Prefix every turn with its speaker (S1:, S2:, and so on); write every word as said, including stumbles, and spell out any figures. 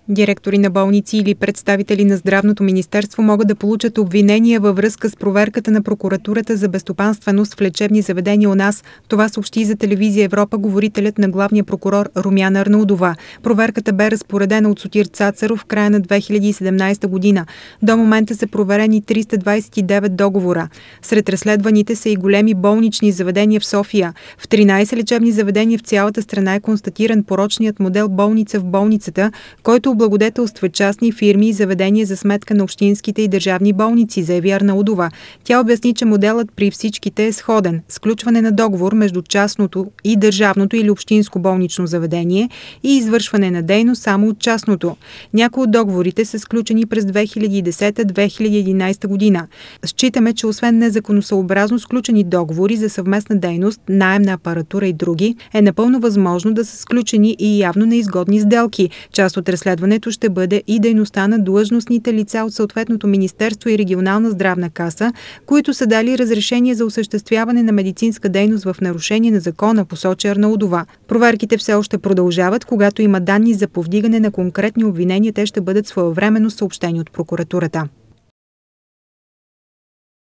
S1: Директори на болници или представители на Здравното министерство могат да получат обвинения във връзка с проверката на прокуратурата за безстопанственост в лечебни заведения у нас. Това съобщи за телевизия Европа говорителят на главния прокурор Румяна Арнаудова. Проверката бе разпоредена от Сотир Цацаров в края на две хиляди и седемнадесета година. До момента са проверени триста двадесет и девет договора. Сред разследваните са и големи болнични заведения в София. В тринадесет лечебни заведения в цялата страна е констатиран порочният модел болница в болницата, който облагодетелства частни фирми и заведения за сметка на общинските и държавни болници, заяви Арнаудова. Тя обясни, че моделът при всичките е сходен – сключване на договор между частното и държавното или общинско болнично заведение и извършване на дейност само от частното. Някои от договорите са сключени през две хиляди и десета - две хиляди и единадесета година. Считаме, че освен незаконосъобразно сключени договори за съвместна дейност, наем на апаратура и други, е напълно възможно да са сключени и явно неизгодни сделки. Част от разследването ще бъде и дейността на длъжностните лица от съответното министерство и регионална здравна каса, които са дали разрешение за осъществяване на медицинска дейност в нарушение на закона, посочи Арнаудова. Проверките все още продължават. Когато има данни за повдигане на конкретни обвинения, те ще бъдат своевременно съобщени от прокуратурата.